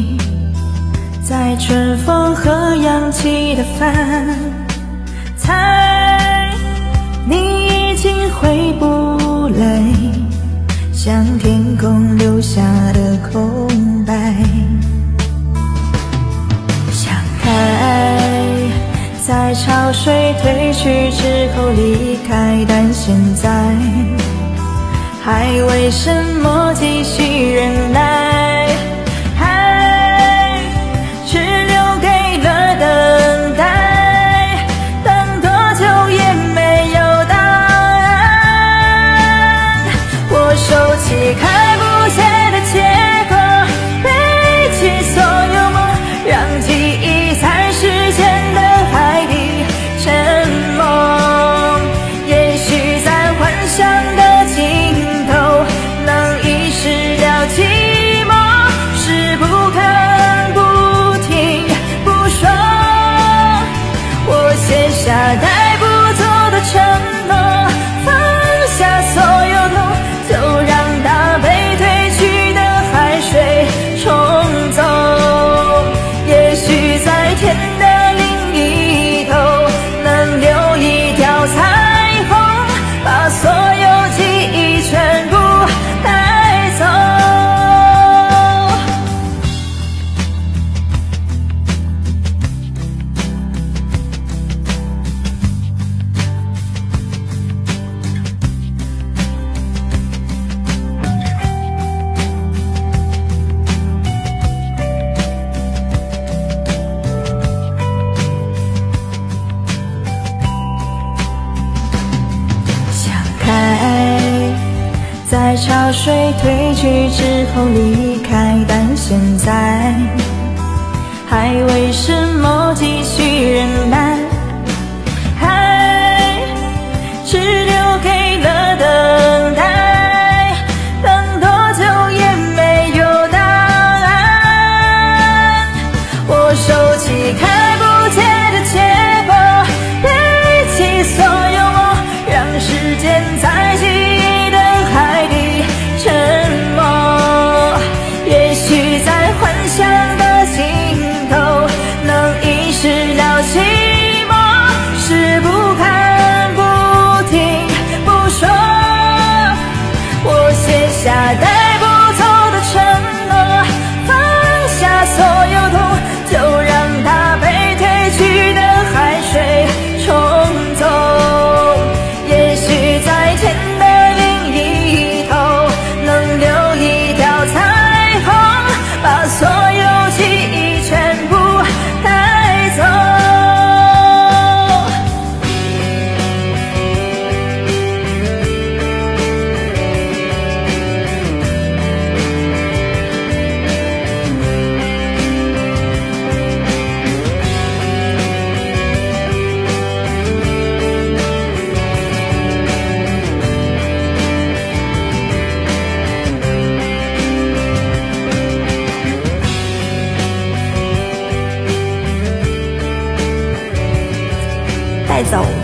在春风和扬起的帆，猜你已经回不来，像天空留下的空白。想开，在潮水退去之后离开，但现在还为什么继续忍耐？爱只留给了等待，等多久也没有答案。我收起看不见的结果，背起所有梦，让记忆在时间的海底沉默。也许在幻想的尽头，能遗失了寂寞，是不肯不听不说。我写下带不走的承诺，放下所有痛，就让它被退去的海水冲走。也许在天的另一头，能留一条彩虹，把所有记忆全部带走。想开，在潮水退去之后离开，但现在还为什么继续忍耐？爱只留给了等待，等多久也没有答案。我收起看不见的结果，背起所有梦，让时间在记忆的海底沉默。也许在幻想的尽头，能遗失了寂寞，是不看不听不说。我写下带不走的承诺，放下所有痛，就让它被退去的海水冲走。也许在天的另一头，能留一条彩虹，把所有记忆全部带走。带走。